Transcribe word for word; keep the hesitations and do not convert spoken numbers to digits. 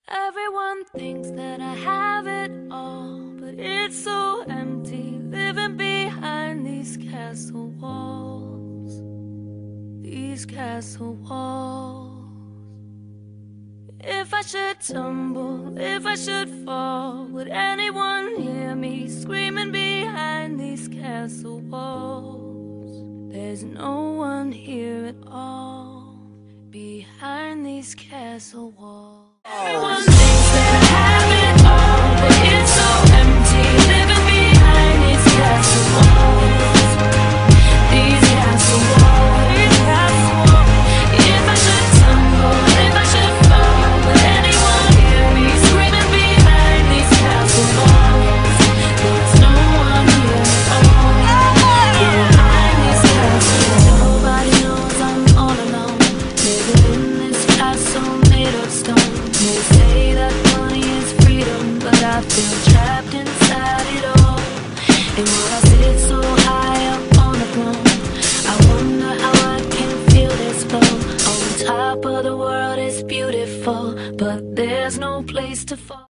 Everyone thinks that I have it all, but it's so empty living behind these castle walls. These castle walls. If I should tumble, if I should fall, would anyone hear me screaming behind these castle walls? There's no one here at all behind these castle walls. Everyone thinks that I have it all, but it's so empty living behind these castle walls. These castle walls, these castle walls. If I should tumble, if I should fall, would anyone hear me screaming behind these castle walls? There's no one here at all behind these castle walls. Nobody knows I'm all alone, living in this castle made of stone. They say that money is freedom, but I feel trapped inside it all. And when I sit so high up on the throne, I wonder how I can feel this flow. On top of the world is beautiful, but there's no place to fall.